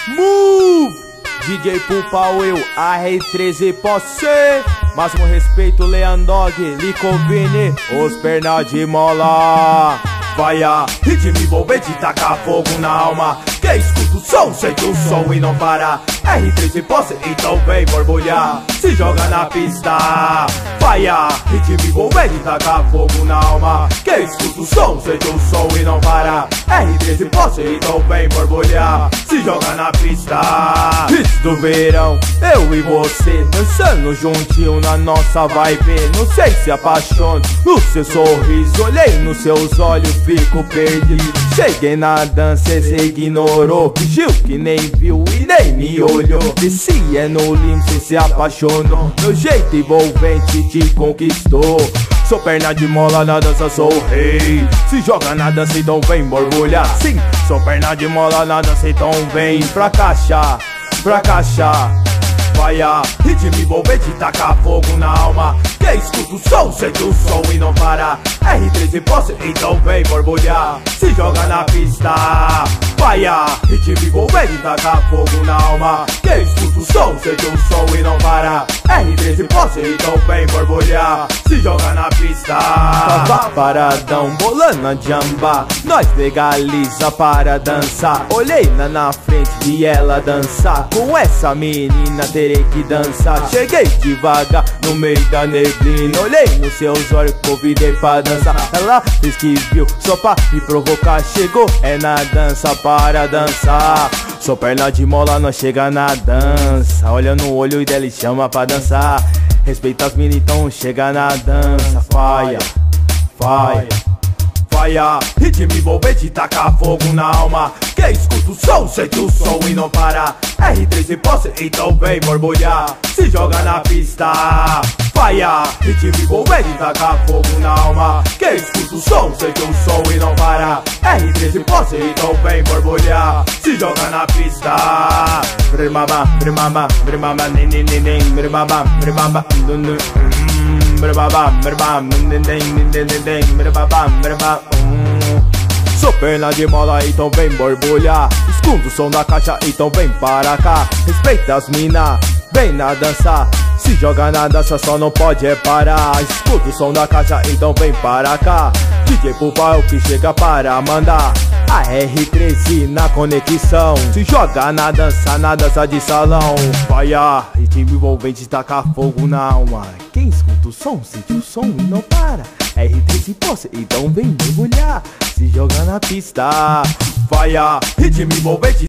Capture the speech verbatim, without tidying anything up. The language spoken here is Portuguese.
Move! D J Pulpa Will, A R treze Posse. Máximo respeito, Leandog, Licovini, os perna de mola. Vai a ritmo envolvente, taca fogo na alma. Que escuta o som, sente o som e não para. R treze Posse, então vem borbulhar. Se joga na pista. Vai a ritmo envolvente, taca fogo na alma. Que escuta o som, sente o som e não para. R treze Posse, então vem borbulhar. Se joga na pista. Hits do verão, eu e você dançando juntinho na nossa vibe. Não sei se apaixono no seu sorriso. Olhei nos seus olhos, fico perdido. Cheguei na dança, cê ignorou, fingiu que nem viu e nem me olhou. E se é no limbo, cê se apaixonou. Meu jeito envolvente te conquistou. Sou perna de mola na dança, sou o rei. Se joga na dança, então vem borbulhar. Sim, sou perna de mola na dança, então vem pra caixa, pra caixa. Vai a ritmo envolvente, taca fogo na alma. Que escuta o som, sente o som e não para. R treze Posse, então vem borbulhar. Se joga na pista. Vai a ritmo envolvente, taca fogo na alma. Que escuta o som, sente o som e não para. R treze Posse, então vem borbulhar. Se joga na pista. Tava paradão, bolando a jamba. Nós legaliza para dançar. Olhei lá na frente, vi ela dançar. Com essa menina terei que dançar. Cheguei devagar no meio da neblina. Olhei nos seus olhos, convidei pra dançar. Ela fez que viu, só pra me provocar. Chegou, é na dança para dançar. Sou perna de mola, nós chega na dança. Olha no olho dela e chama pra dançar. Respeita as meninas, então chega na dança. Faia, faia, faia. Ritmo envolvente, taca fogo na alma. Que escuta o som, sente o som e não para. R treze Posse, então vem borbulhar. Se joga na pista. Faia, ritmo envolvente, taca fogo na alma. Que escuta o som, sente o som e não para. R treze Posse, então vem borbulhar. Se joga na pista. Brimaba, brimaba, brimaba, nini, nini, brimaba, brimaba, nunu. Brimaba, brimaba, nini, nini, brimaba, brimaba. Sou perna de mola, então vem borbulhar. Escuta o som da caixa, então vem para cá. Respeita as mina, vem na dança. Se joga na dança, só não pode é parar. Escuta o som da caixa, então vem para cá. D J Pulpa é o que chega para mandar. A R treze na conexão. Se joga na dança, na dança de salão. Vai a ritmo envolvente, taca fogo na alma. Quem escuta o som, sente o som e não para. R treze Posse, então vem mergulhar. Se joga na pista. Vai a ritmo envolvente.